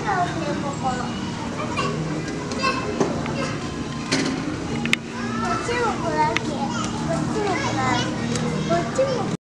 こっちもブランケ。こっちもブランケ。こっちも